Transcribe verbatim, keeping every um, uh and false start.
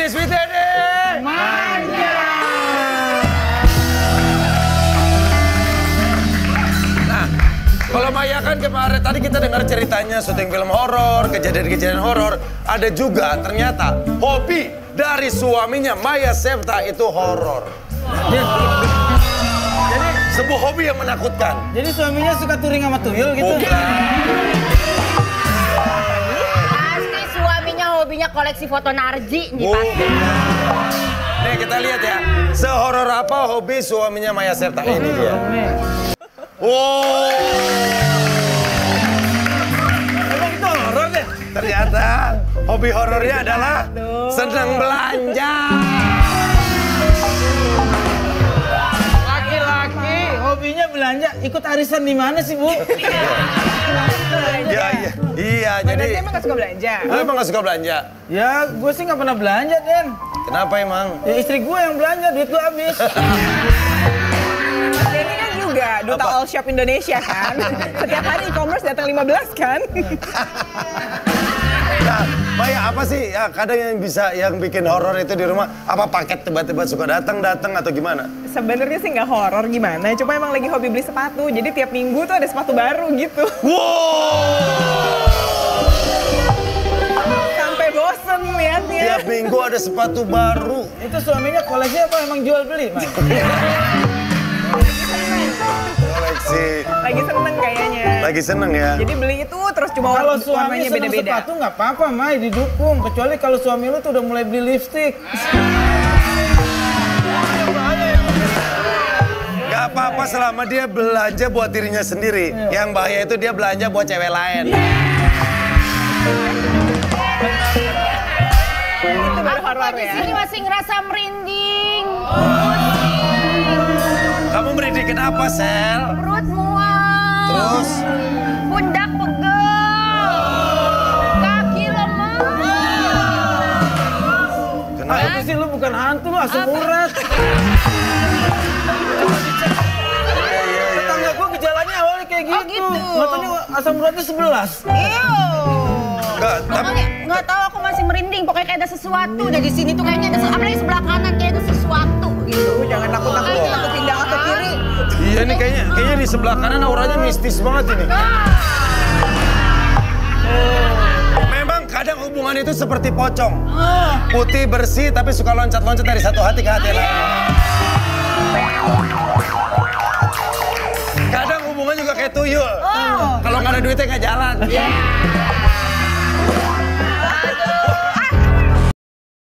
Ini Sweet Ede. Manja. Nah, kalau Maya kan kemarin tadi kita dengar ceritanya syuting film horor, kejadian-kejadian horor. Ada juga ternyata hobi dari suaminya Maya Septa itu horor. Jadi sebuah hobi yang menakutkan. Jadi suaminya suka touring sama tuyul gitu? Pasti suaminya hobinya koleksi foto Narji nih pasti. Nih kita lihat ya, sehoror apa hobi suaminya Maya Septa ini dia. Wow. Emang itu horor deh? Ternyata hobi horornya adalah senang belanja. Laki-laki hobinya belanja, ikut arisan di mana sih, Bu? Iya, iya. Iya, jadi... Berarti emang gak suka belanja? Lu emang gak suka belanja? Ya, gue sih nggak pernah belanja, Den. Kenapa emang? Ya istri gue yang belanja, duit gue habis. Mas Denny kan juga duta Apa? All Shop Indonesia kan? Setiap hari e-commerce datang lima belas kan? Nah, Maya apa sih ya kadang yang bisa yang bikin horor itu di rumah? Apa paket tiba-tiba suka datang-datang atau gimana? Sebenarnya sih nggak horor gimana, cuma emang lagi hobi beli sepatu. Jadi tiap minggu tuh ada sepatu baru gitu. Wow! Sampai bosen liatnya. Tiap minggu ada sepatu baru. Itu suaminya koleksi apa emang jual beli, Mas? Koleksi. Lagi seneng kayaknya. Lagi seneng ya? Jadi beli itu terus cuma Kalau warna- suami warnanya seneng beda-beda. sepatu nggak apa-apa, Mai, didukung. Kecuali kalau suami lu tuh udah mulai beli lipstick. Gak apa-apa selama dia belanja buat dirinya sendiri. Yang bahaya itu dia belanja buat cewek lain. Itu baru Aku horor di ya. sini masih ngerasa merinding. Kamu merinding kenapa, Sel? Perut mual. Terus? Pundak pegel. Kaki lemah. Kenapa? Itu sih lu bukan hantu, lu asam urat. Tetangga gua gejalanya awalnya kayak gitu. Oh, gitu. Nggak taunya asam uratnya sebelas. Iyo. Enggak, tapi... Makanya nggak tahu aku masih merinding. Pokoknya kayak ada sesuatu. Dari sini tuh kayaknya ada, apalagi sebelah kanan kayak ada sesuatu gitu. Jangan takut-takut, takut pindah ke kiri. Iya nih kayaknya kayaknya di sebelah kanan auranya mistis banget ini. Memang kadang hubungan itu seperti pocong. Putih bersih tapi suka loncat-loncat dari satu hati ke hati lain. Kadang hubungan juga kayak tuyul. Kalau nggak ada duitnya nggak jalan.